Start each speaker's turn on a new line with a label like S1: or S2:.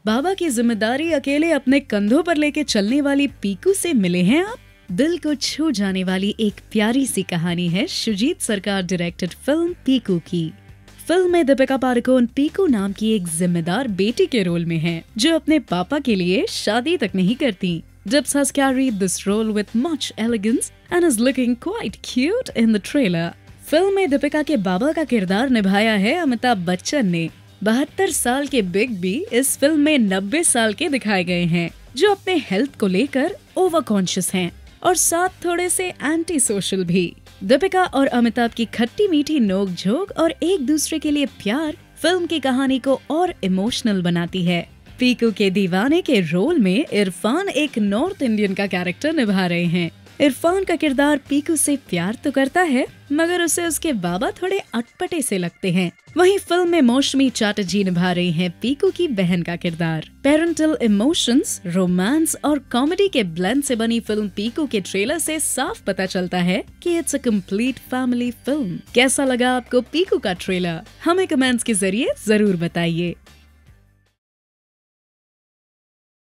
S1: बाबा की जिम्मेदारी अकेले अपने कंधों पर लेके चलने वाली पीकू से मिले हैं आप। दिल को छू जाने वाली एक प्यारी सी कहानी है शुजीत सरकार डायरेक्टेड फिल्म पीकू की। फिल्म में दीपिका पादुकोण पीकू नाम की एक जिम्मेदार बेटी के रोल में हैं, जो अपने पापा के लिए शादी तक नहीं करती। Dips has carried this role with much elegance and is looking quite cute in the trailer. Film में दीपिका के बाबा का किरदार निभाया है अमिताभ बच्चन ने। 72 साल के बिग बी इस फिल्म में 90 साल के दिखाए गए हैं, जो अपने हेल्थ को लेकर ओवर कॉन्शियस हैं और साथ थोड़े से एंटी सोशल भी। दीपिका और अमिताभ की खट्टी मीठी नोक झोंक और एक दूसरे के लिए प्यार फिल्म की कहानी को और इमोशनल बनाती है। पीकू के दीवाने के रोल में इरफान एक नॉर्थ इंडियन का कैरेक्टर निभा रहे हैं। इरफान का किरदार पीकू से प्यार तो करता है, मगर उसे उसके बाबा थोड़े अटपटे से लगते हैं। वहीं फिल्म में मौसमी चटर्जी निभा रही हैं पीकू की बहन का किरदार। पेरेंटल इमोशंस, रोमांस और कॉमेडी के ब्लेंड से बनी फिल्म पीकू के ट्रेलर से साफ पता चलता है कि it's a complete family film. कैसा लगा आपको पीकू का ट्रेलर? हमें कमेंट्स के जरिए जरूर बताइए।